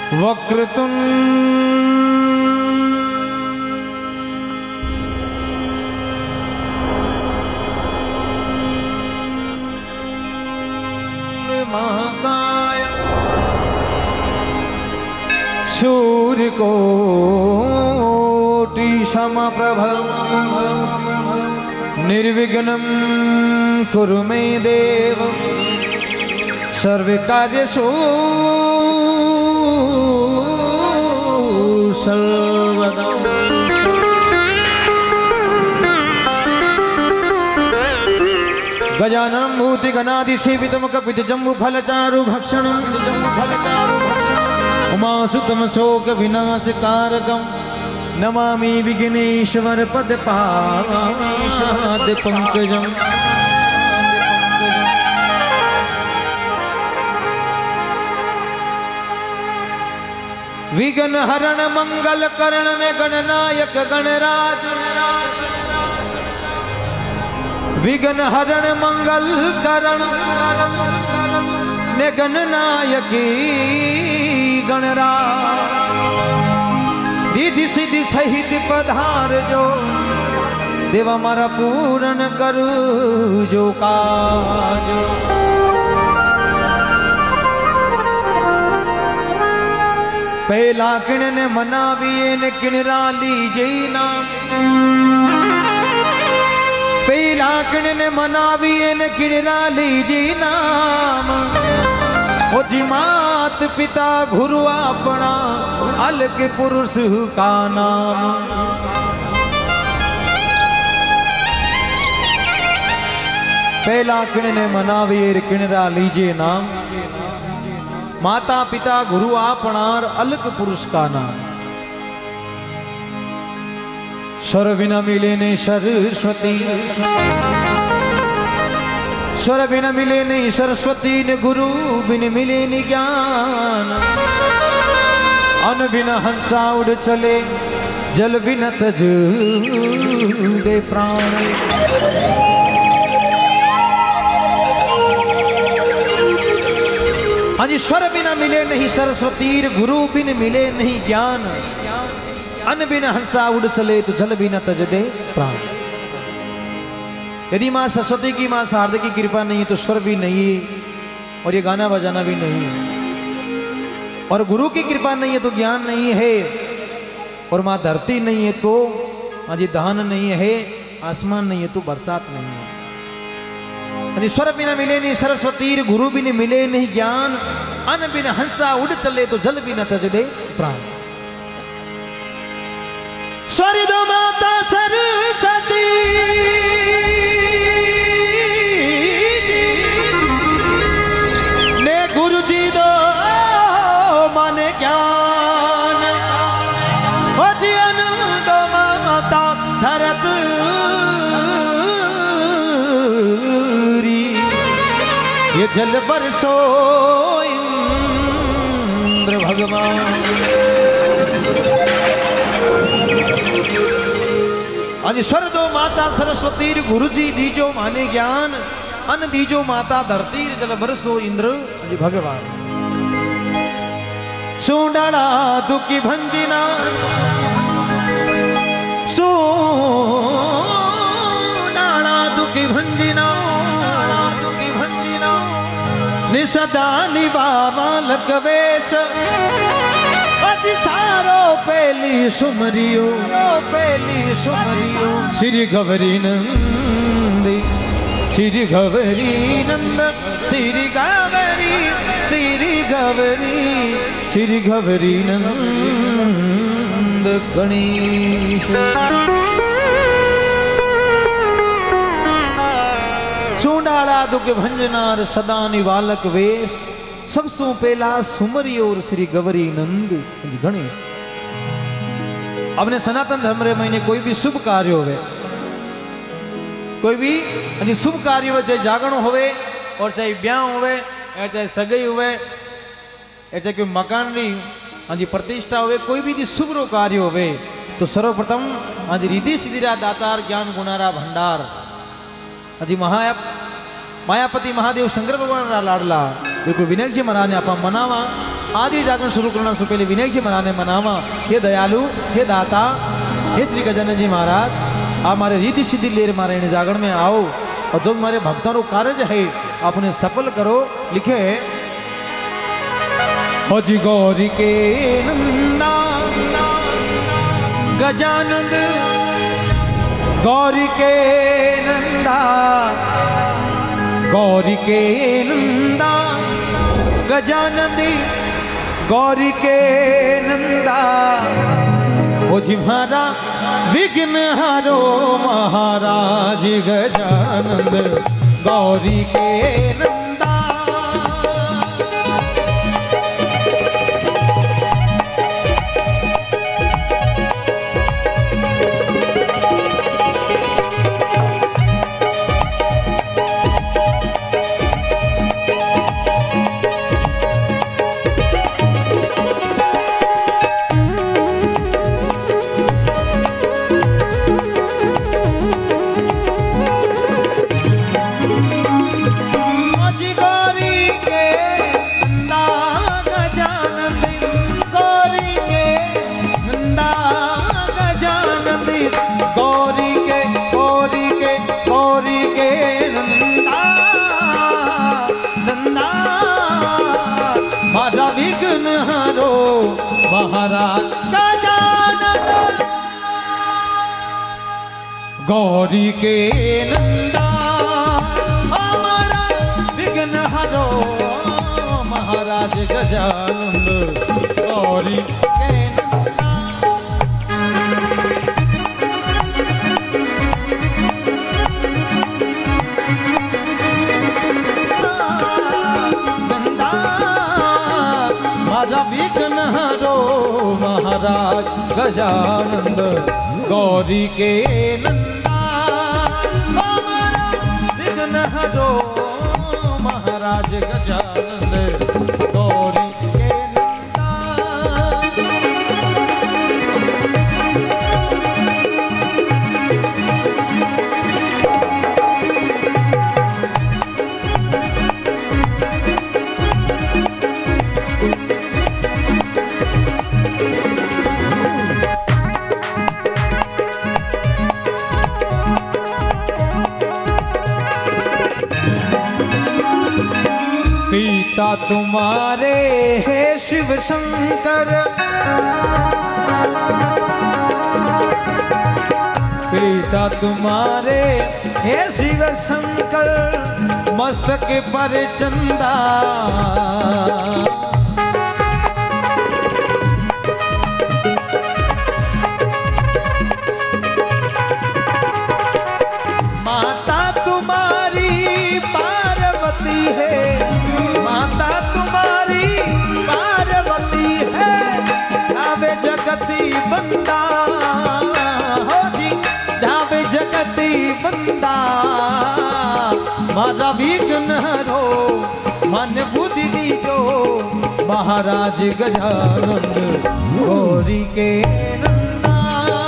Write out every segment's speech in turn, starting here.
वक्रतुंड महाकाय सूर्यकोटि समप्रभ निर्विघ्नं कुरु मे देव सर्वकार्येषु सर्वदा। गजाननं भूतिगणाधिसेवितं कपितजम्बुफलचारु भक्षणं उमासुतं शोकविनाशकारकं नमामि विघ्नेश्वर पदपादपङ्कजम्। विघ्न हरण मंगल करण गणनायक गणराज विघ्न हरण मंगल करण ने गणनायकी गणराज रिद्धि सिद्धि सहित पधार जो देवा मारा पूर्ण करू जो काज। पहला किण ने मनाविए ने किणरा लीजे नाम पहला किण ने मनाविए ने किणरा लीजे नाम ओ जी मात पिता गुरु अपना अलग पुरुष का नाम। पहला किण ने मनाविए किणरा लीजे नाम माता पिता गुरु आपनार अलग पुरुष का नाम। स्वर बिना मिले नहीं सरस्वती स्वर बिना मिले नहीं सरस्वती ने गुरु बिन मिले नहीं ज्ञान। अन्न बिना हंसा उड़ चले जल बिना तज दे प्राण। हाँ जी स्वर बिना मिले नहीं सरस्वती गुरु बिन मिले नहीं ज्ञान। अन्न बिना हंसा उड़ चले तो जल बिना तज दे प्राण। यदि माँ सरस्वती की माँ शारदा की कृपा नहीं है तो स्वर भी नहीं है और ये गाना बजाना भी नहीं है और गुरु की कृपा नहीं है तो ज्ञान नहीं है और माँ धरती नहीं है तो हाँ जी धान नहीं है आसमान नहीं है तो बरसात नहीं है। स्वर बिना मिले नहीं सरस्वती गुरु बिन मिले नहीं ज्ञान। अन्न बिना हंसा उड़ चले तो जल बिना तज दे प्राण। स्वर दो माता सरस्वती ने गुरु जी दो माने ज्ञान। दो माता धरत ये जल बरसो इंद्र भगवान। आज स्वर दो माता सरस्वती गुरु जी दीजो माने ज्ञान। अन्न दीजो माता धरती जल बरसो इंद्र भगवान। सुडाला दुखी भंजिना सुडाला दुखी भंजिना निसदा निवामा लकवेश अजी सारो पहली सुमरियो श्री गौरी नंद श्री गौरी नंद श्री गौरी नंद गणेश। सुडाला दुख भंजनार सदा निवालक वेश सबसों पहला सुमरी और श्री गौरी नंद गणेश। अपने सनातन धर्म रे महीने कोई भी शुभ कार्य होवे कोई भी शुभ कार्य हो चाहे जागरण होवे और चाहे ब्याह होवे चाहे सगाई होवे चाहे कोई मकान री हाँ जी प्रतिष्ठा होवे कोई भी शुभ रो कार्य होवे तो सर्वप्रथम हाँ जी रिद्धि सिद्धिरा दातार ज्ञान गुणारा भंडार हजी मायापति महादेव शंकर भगवान लाडला बिल्कुल विनायक जी महाराज ने आप मनावा आदि जागरण शुरू करना से पहले विनय जी मनाने मनावा। हे दयालु, हे दाता, हे श्री गजानन जी महाराज, आप हमारे रिद्धि सिद्धि लेर मारे जागरण में आओ और जो हमारे भक्तों कार्य है आपने सफल करो। लिखे जी गौरी के नंदा गजानंद, गौरी के नंदा, गौरी के नंदा गजानंदी, गौरी के नंदा। ओ जी हमारा विघ्न हारो महाराज गजानंद, गौरी के नंदा। महाराज गजानन, गौरी के नंदा, हमारा विघ्न हरो महाराज गजानन, गौरी के नंदा। नंदा हमारा विघ्न हरो महाराज गजानंद, गौरी के नंदा, हमारा विघ्न हरो महाराज गजानंद, गौरी के नंदा। पिता तुम्हारे है शिव शंकर, पिता तुम्हारे है शिव शंकर, मस्तक पर चंदा। माता तुम्हारी पार्वती है, माता तुम्हारी पार्वती है, धावे जगती बंदा हो जी, धावे जगती बंदा। माता विघ्न हरो मन बुद्धि दीजो महाराज गजानंद, गौरी के नंदा,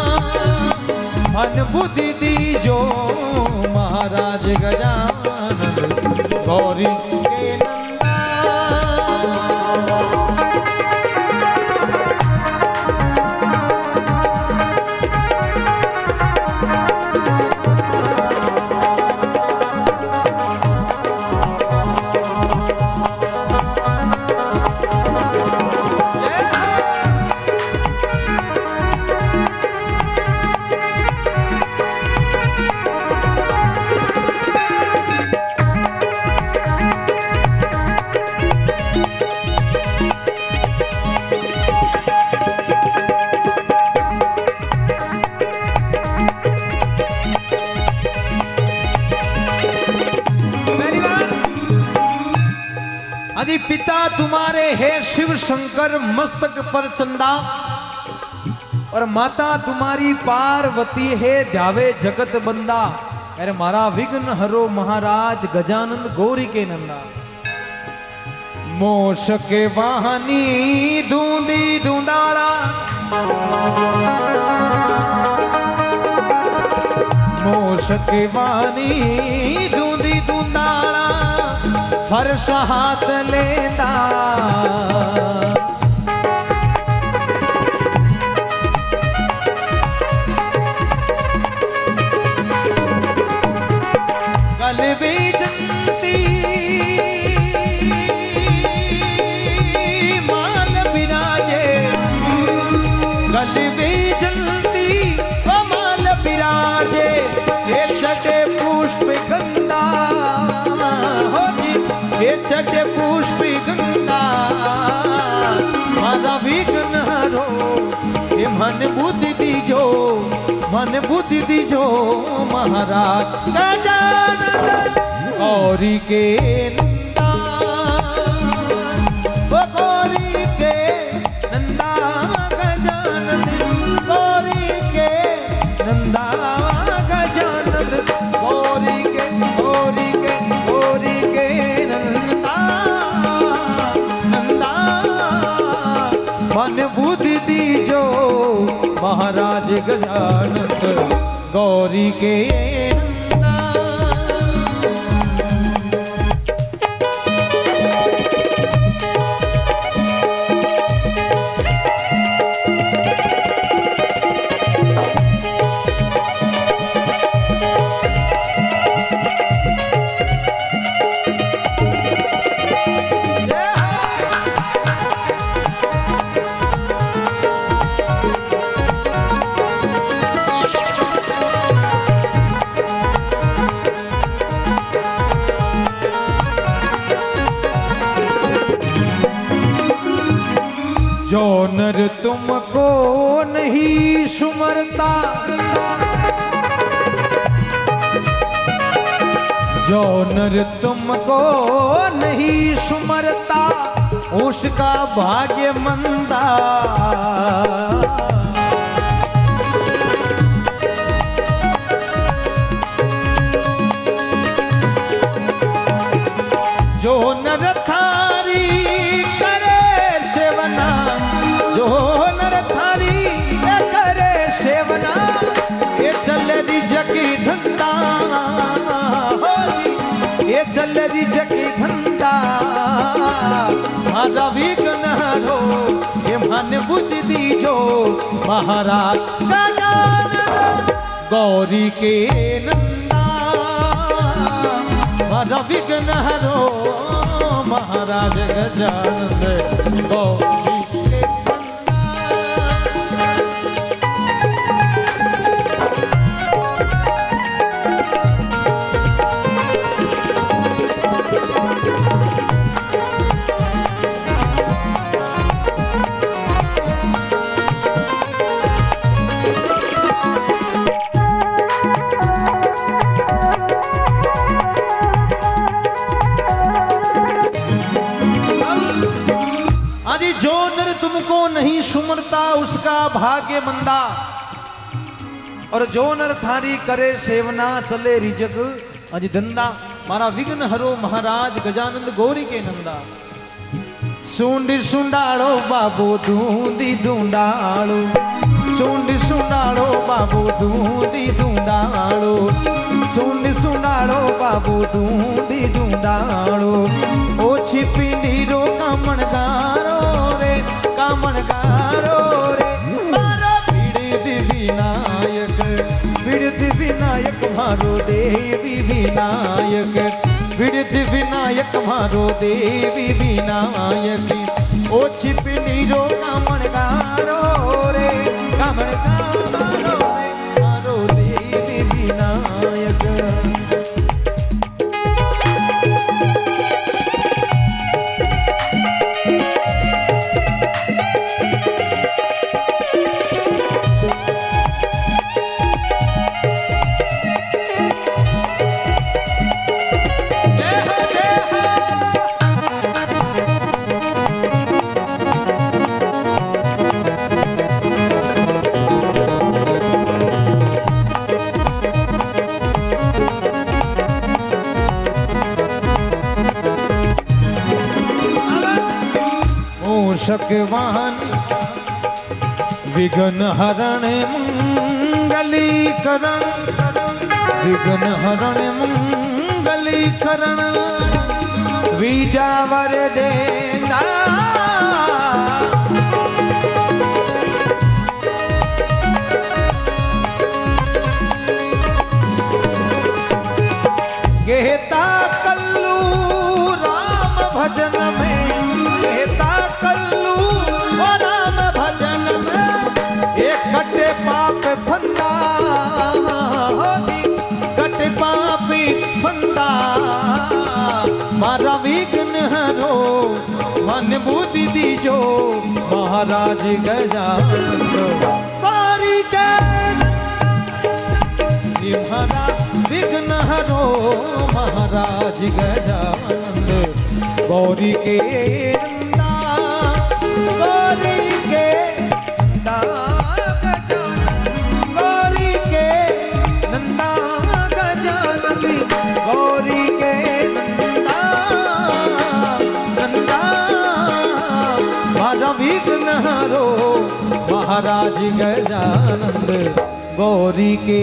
मन बुद्धि दीजो महाराज गजानंद, गौरी के नंदा। यदि पिता तुम्हारे है शिव शंकर मस्तक पर चंदा, और माता तुम्हारी पार्वती है ध्यावे जगत बंदा। अरे मारा विघ्न हरो महाराज गजानंद, गौरी के नंदा। मोश के वाहनी धूंदी धूंदाड़ा, मोश के वाहनी धूंदी धूंदाड़ा, हर्ष हाथ लेंदा। मन बुद्धि दीजो, मन बुद्धि दीजो महाराज गजानन गौरी के नंदा, वो गौरी के नंदा गजानन, गौरी के नंदा गजानन, गौरी के गौरी के गौरी के नंदा नंदा मन बुद्धि दीजो महाराज गजानन गौरी के जो नर तुमको नहीं सुमरता, जो नर तुमको नहीं सुमरता उसका भाग्य मंदा, जो नर थारी करे सेवना, जो नर थारी करे सेवना ये चल री जगी धंधा, ये चल री जगी धंधा मारा विघ्न हरो ये मन बुद्धि दीजो महाराज गजानन गौरी के नंदा, मारा विघ्न हरो महाराज गजानन गौरी जो नर तुमको नहीं सुमरता उसका भाग्य मंदा, और जो नर थारी करे सेवना चले रिजग अज धंधा मारा विघ्न हरो महाराज गजानंद गौरी के नंदा। सुंडी सुंडाड़ो बाबू धूंदी धूंडाड़ो, सुंडी सुंडाड़ो बाबू धूंदी धूंडाड़ो, सुंडी सुंडाड़ो बाबू धूंदी धूंडाड़ो, ओछी पिंडी रो कामण गारो रे, कामण गारो रे मारो बिड़द विनायक, बिड़द विनायक मारो देवी विनायक, बिड़द विनायक मारो देवी विनायक, ओछी पिंडी रो कामण गारो रे, कामण गारो रे मारो देवी विनायक। मूषकवाहन विघ्न हरण मंगलीकरण, विघ्न हरण मंगलीकरण, विद्या वर देना कहता कल्लू राम भजन में, कहता कल्लू राम भजन में, एक कटे पाप फंदा कटे पापी फंदा, मारा विघ्न हरो मन बुद्धि दीजो महाराज गजानन गौरी के महाराज विघ्न हरो महाराज गजानंद गौरी के नंदा गौरी के नंदा गौरी के नंदा गजानंद गौरी के नंदा नंदा महाराज विघ्न हरो महाराज गजानंद गौरी के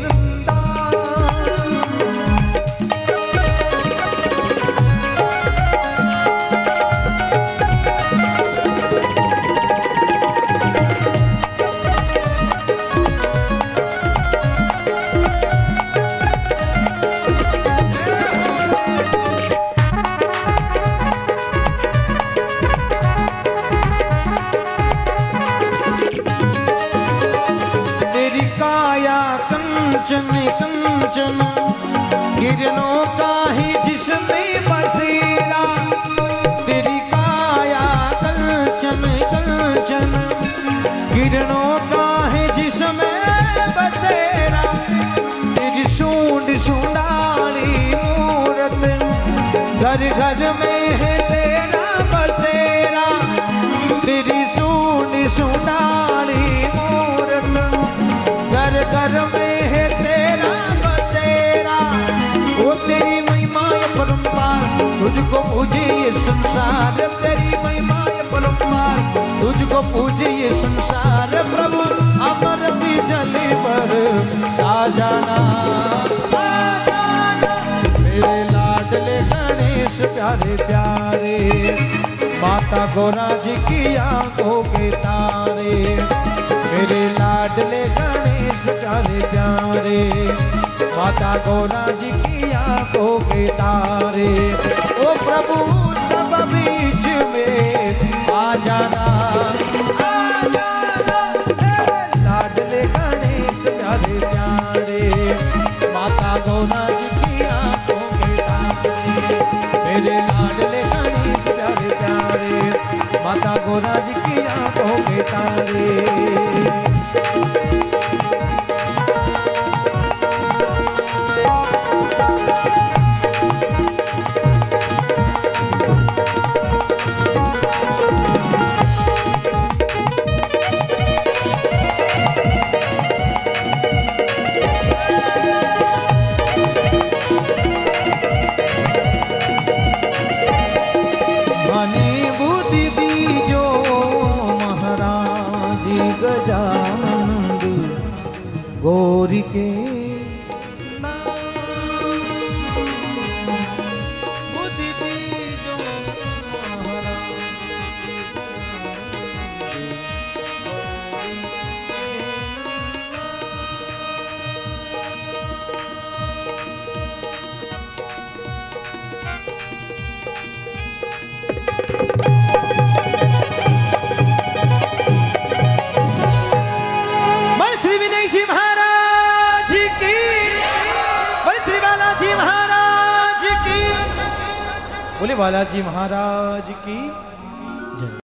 कंचन कंचन किरणों का ही जिसमें बसेरा तेरी काया कंचन कंचन किरणों का है जिसमें बसेरा तेरी सूंड सूंडाली मूरत घर घर में है तेरा बसेरा तेरी सूंड सूंडाली मूरत घर घर में है तेरा बसेरा वो तेरी महिमा परम्पार तुझको पूजे ये संसार तेरी महिमा परम्पार तुझको पूजे ये संसार प्रभु अमर भी जले पर साजाना मेरे लाडले गणेश प्यारे प्यारे माता गौरा जी की आंखों के तारे मेरे लाडले गणेश प्यारे प्यारे माता गौरा जी की आंखों के तारे ओ प्रभु सब बीच में आ जाना लाडले गणेश प्यारे प्यारे माता गौरा जी की आंखों के तारे मेरे लाडले गणेश प्यारे प्यारे माता गौरा जी की आंखों के तारे गजानंद गौरी के बोले बालाजी महाराज की जय।